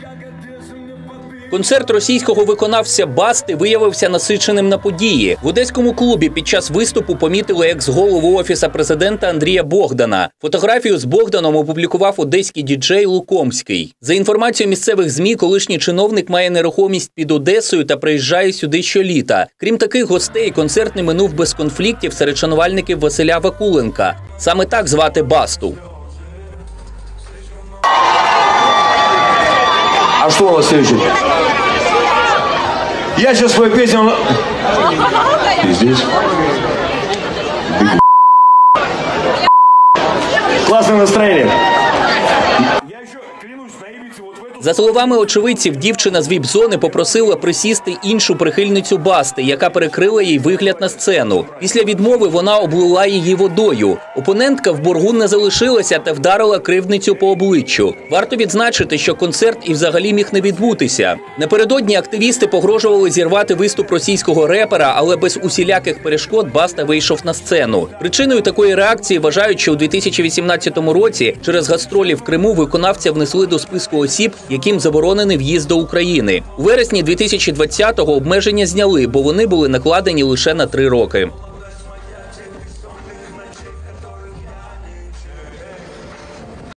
Концерт російського виконавця Басти виявився насиченим на події. В одеському клубі під час виступу помітили екс-голову Офісу президента Андрія Богдана. Фотографію з Богданом опублікував одеський діджей Лукомський. За інформацією місцевих ЗМІ, колишній чиновник має нерухомість під Одесою та приїжджає сюди щоліта. Крім таких гостей, концерт не минув без конфліктів серед шанувальників Василя Вакуленка. Саме так звати Басту. А что у нас следующее? Я сейчас свою песню... Ты здесь? Классное настроение. За словами очевидців, дівчина з віп-зони попросила присісти іншу прихильницю Басти, яка перекрила їй вигляд на сцену. Після відмови вона облила її водою. Опонентка в боргу не залишилася та вдарила кривдницю по обличчю. Варто відзначити, що концерт і взагалі міг не відбутися. Напередодні активісти погрожували зірвати виступ російського репера, але без усіляких перешкод Баста вийшов на сцену. Причиною такої реакції вважають, що у 2018 році через гастролі в Криму виконавця внесли до списку осіб, яким заборонений в'їзд до України. У вересні 2020-го обмеження зняли, бо вони були накладені лише на 3 роки.